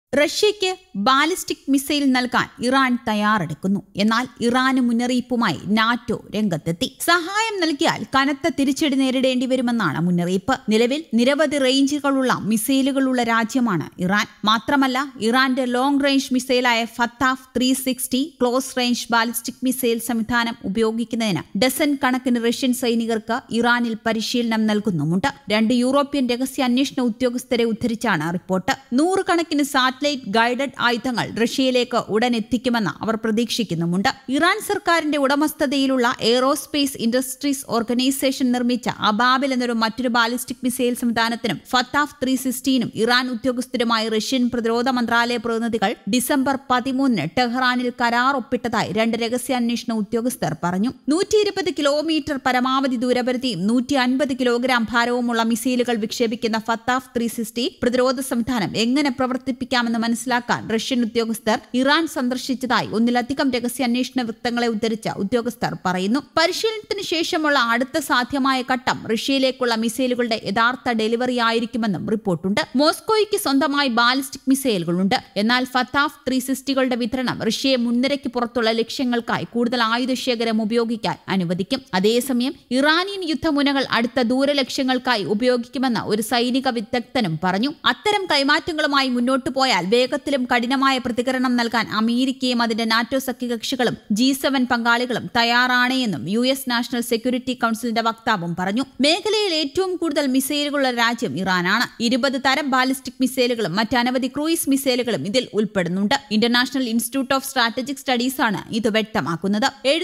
റഷ്യയ്ക്ക് ballistic missile നൽകാൻ Iran തയ്യാറെടുക്കുന്നു. എന്നാൽ ഇറാന് മുന്നറിയിപ്പുമായി നാറ്റോ രംഗത്തെത്തി. സഹായം നൽകിയാൽ കനത്ത തിരിച്ചടി നേരിടേണ്ടി വരുമെന്നാണ് മുന്നറിയിപ്പ്. നിലവിൽ നിരവധി റേഞ്ചുകളുള്ള മിസൈലുകളുള്ള രാജ്യമാണ് ഇറാൻ. മാത്രമല്ല, ഇറാന്റെ ലോങ് റേഞ്ച് മിസൈലായ Fattah 360 close range ballistic missile സംവിധാനം ഉപയോഗിക്കുന്നതിന് ഡസൻ കണക്കിന് റഷ്യൻ സൈനികർക്ക് ഇറാനിൽ പരിശീലനം നൽകുന്നുമുണ്ട്. 2 യൂറോപ്യൻ രഹസ്യാന്വേഷണ ഉദ്യോഗസ്ഥരെ ഉദ്ധരിച്ചാണ് റിപ്പോർട്ട്. 100 കണക്കിന് സാറ്റലൈറ്റ് ഗൈഡഡ് ആയുധങ്ങൾ റഷ്യയിലേക്ക് ഉടൻ എത്തിക്കുമെന്ന് അവർ പ്രതീക്ഷിക്കുന്നുമുണ്ട്. ഇറാൻ സർക്കാരിന്റെ ഉടമസ്ഥതയിലുള്ള എയ്റോസ്പേസ് ഇൻഡസ്ട്രീസ് ഓർഗനൈസേഷൻ നിർമ്മിച്ച അബാബിൽ എന്നൊരു മറ്റൊരു ബാലിസ്റ്റിക് മിസൈൽ സംവിധാനത്തിനും ഫത്താഹ് 360നും ഇറാൻ ഉദ്യോഗസ്ഥരുമായി റഷ്യൻ പ്രതിരോധ മന്ത്രാലയ പ്രതിനിധികൾ ഡിസംബർ 13 ടെഹ്റാനിൽ കരാർ ഒപ്പിട്ടതായി 2 രഹസ്യാന്വേഷണ ഉദ്യോഗസ്ഥർ പറഞ്ഞു. 120 കിലോമീറ്റർ പരമാവധി ദൂരപരിധിയും 150 കിലോഗ്രാം ഭാരവുമുള്ള മിസൈലുകൾ വിക്ഷേപിക്കുന്ന ഫത്താഹ് 360 പ്രതിരോധ സംവിധാനം എങ്ങനെ പ്രവർത്തിപ്പിക്കാമെന്ന് മനസ്സിലാക്കാൻ റഷ്യൻ ഉദ്യോഗസ്ഥർ ഇറാൻ സന്ദർശിച്ചതായി ഒന്നിലധികം രഹസ്യാന്വേഷണ വൃത്തങ്ങളെ ഉദ്ധരിച്ച ഉദ്യോഗസ്ഥർ പറയുന്നു. പരിശീലനത്തിന് ശേഷമുള്ള അടുത്ത സാധ്യമായ ഘട്ടം റഷ്യയിലേക്കുള്ള മിസൈലുകളുടെ യഥാർത്ഥ ഡെലിവറി ആയിരിക്കുമെന്നും റിപ്പോർട്ടുണ്ട്. മോസ്കോയ്ക്ക് സ്വന്തമായി ബാലിസ്റ്റിക് മിസൈലുകളുണ്ട്. എന്നാൽ ഫത്താഹ് 360കളുടെ വിതരണം റഷ്യയെ മുൻനിരയ്ക്ക് പുറത്തുള്ള ലക്ഷ്യങ്ങൾക്കായി കൂടുതൽ ആയുധശേഖരം ഉപയോഗിക്കാൻ അനുവദിക്കും. അതേസമയം ഇറാനിയൻ യുദ്ധമുനകൾ അടുത്ത ദൂരലക്ഷ്യങ്ങൾക്കായി ഉപയോഗിക്കുമെന്ന് ഒരു സൈനിക വിദഗ്ധനും പറഞ്ഞു. അത്തരം കൈമാറ്റങ്ങളുമായി മുന്നോട്ടു പോയാൽ വേഗത്തിലും കഠിനമായ പ്രതികരണം നൽകാൻ അമേരിക്കയും അതിന്റെ നാറ്റോ സഖ്യകക്ഷികളും G7 പങ്കാളികളും തയ്യാറാണ് എന്നും US നാഷണൽ സെക്യൂരിറ്റി കൌൺസിലിന്റെ വക്താവും പറഞ്ഞു. മേഖലയിൽ ഏറ്റവും കൂടുതൽ മിസൈലുകളുള്ള രാജ്യം ഇറാനാണ്. 20 തരം ബാലിസ്റ്റിക് മിസൈലുകളും മറ്റനവധി ക്രൂയിസ് മിസൈലുകളും ഇതിൽ ഉൾപ്പെടുന്നുണ്ട്. International Institute of Strategic Studies ആണ് ഇത് വ്യക്തമാക്കുന്നത്.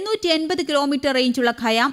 780 കിലോമീറ്റർ റേഞ്ചുള്ള ഖയാം,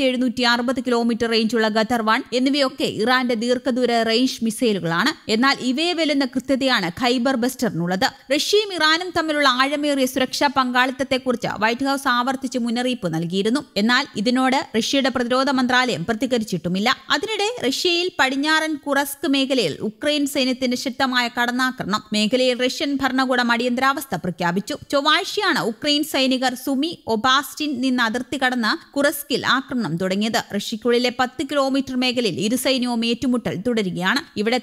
1760 കിലോമീറ്റർ റേഞ്ചുള്ള ഖദർ 1 എന്നിവയൊക്കെ ഇറാന്റെ ദീർഘദൂര റേഞ്ച് മിസൈലുകളാണ്. എന്നാൽ ഇവയെ വെല്ലുന്ന കൃത്യതയാണ് ഖൈബർ ബസ്റ്ററിനുള്ളത്. റഷ്യയും ഇറാനും തമ്മിലുള്ള ആഴമേറിയ സുരക്ഷാ പങ്കാളിത്തത്തെക്കുറിച്ച് വൈറ്റ് ഹൌസ് ആവർത്തിച്ച് മുന്നറിയിപ്പ് നൽകിയിരുന്നു. എന്നാൽ ഇതിനോട് റഷ്യയുടെ പ്രതിരോധ മന്ത്രാലയം പ്രതികരിച്ചിട്ടുമില്ല. അതിനിടെ റഷ്യയിൽ പടിഞ്ഞാറൻ കുറസ്ക് മേഖലയിൽ ഉക്രൈൻ സൈന്യത്തിന്റെ ശക്തമായ കടന്നാക്രമണം. മേഖലയിൽ റഷ്യൻ ഭരണകൂടം അടിയന്തരാവസ്ഥ പ്രഖ്യാപിച്ചു. ചൊവ്വാഴ്ചയാണ് ഉക്രൈൻ സൈനികർ സുമി ഒബാസ്റ്റിൻ നിന്ന് അതിർത്തി കടന്ന് കുറസ്കിൽ ആക്രമണം തുടങ്ങിയത്. റഷ്യയ്ക്കുള്ളിലെ 10 കിലോമീറ്റർ മേഖലയിൽ ഇരു സൈന്യവും ഏറ്റുമുട്ടൽ തുടരുകയാണ്. ഇവിടെ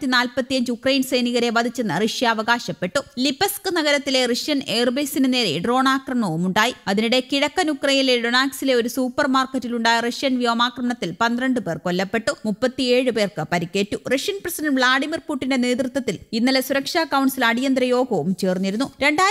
945 ഉക്രൈൻ സൈനികരെ വധിച്ചെന്ന് റഷ്യ അവകാശപ്പെട്ടു. ലിപസ്ക് നഗരത്തിലെ റഷ്യൻ എയർബേസിന് നേരെ ഡ്രോൺ ആക്രമണവും ഉണ്ടായി. അതിനിടെ കിഴക്കൻ ഉക്രൈനിലെ ഡൊണാക്സിലെ ഒരു സൂപ്പർ മാർക്കറ്റിലുണ്ടായ റഷ്യൻ വ്യോമാക്രമണത്തിൽ 12 പേർ കൊല്ലപ്പെട്ടു, 37 പേർക്ക് പരിക്കേറ്റു. റഷ്യൻ പ്രസിഡന്റ് വ്ളാഡിമിർ പുടിന്റെ നേതൃത്വത്തിൽ ഇന്നലെ സുരക്ഷാ കൌൺസിൽ അടിയന്തര യോഗവും ചേർന്നിരുന്നു.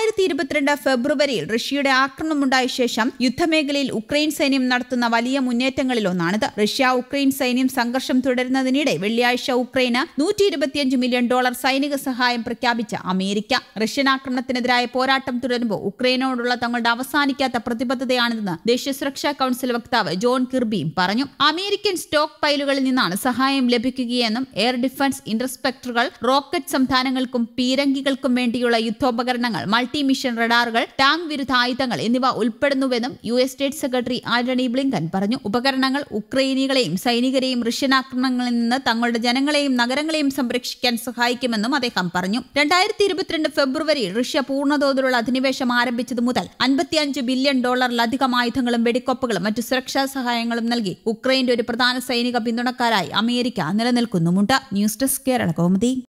2022 ഫെബ്രുവരിയിൽ റഷ്യയുടെ ആക്രമണമുണ്ടായ ശേഷം യുദ്ധമേഖലയിൽ ഉക്രൈൻ സൈന്യം നടത്തുന്ന വലിയ മുന്നേറ്റങ്ങളിലൊന്നാണിത്. റഷ്യ ഉക്രൈൻ സൈന്യം സംഘർഷം തുടരുന്നതിനിടെ വെള്ളിയാഴ്ച ഉക്രൈന് $125 മില്യൺ സൈനിക സഹായം പ്രഖ്യാപിച്ച അമേരിക്ക. റഷ്യൻ ആക്രമണത്തിനെതിരായ പോരാട്ടം തുടരുമ്പോൾ ഉക്രൈനോടുള്ള തങ്ങളുടെ അവസാനിക്കാത്ത പ്രതിബദ്ധതയാണിതെന്ന് ദേശീയ സുരക്ഷാ കൌൺസിൽ വക്താവ് ജോൺ കിർബിയും പറഞ്ഞു. അമേരിക്കൻ സ്റ്റോക്ക് പൈലുകളിൽ നിന്നാണ് സഹായം ലഭിക്കുകയെന്നും എയർ ഡിഫൻസ് ഇന്റർസെപ്റ്ററുകൾ, റോക്കറ്റ് സംവിധാനങ്ങൾക്കും പീരങ്കികൾക്കും വേണ്ടിയുള്ള യുദ്ധോപകരണങ്ങൾ, മൾട്ടി മിഷൻ റഡാറുകൾ, ടാങ്ക് വിരുദ്ധ ആയുധങ്ങൾ എന്നിവ ഉൾപ്പെടുന്നുവെന്നും US state secretary Antony Blinken പറഞ്ഞു. ഉപകരണങ്ങൾ ഉക്രൈനികളെയും സൈനികരെയും റഷ്യൻ ആക്രമണങ്ങളിൽ നിന്ന് തങ്ങളുടെ ജനങ്ങളെയും നഗരങ്ങളെയും സംരക്ഷിക്കാൻ സഹായിക്കുമെന്നും അദ്ദേഹം പറഞ്ഞു. 2022 ഫെബ്രുവരിയിൽ റഷ്യ പൂർണ്ണതോതിലുള്ള അധിനിവേശം ആരംഭിച്ചതു മുതൽ $55 ബില്യൺ ആയുധങ്ങളും വെടിക്കോപ്പുകളും മറ്റു സുരക്ഷാ സഹായങ്ങളും നൽകി ഉക്രൈന്റെ ഒരു പ്രധാന സൈനിക പിന്തുണക്കാരായി അമേരിക്ക നിലനിൽക്കുന്നുമുണ്ട്. News desk Kerala Kaumudi.